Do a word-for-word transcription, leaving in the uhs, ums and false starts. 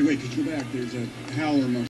wait, could you go back? There's a howler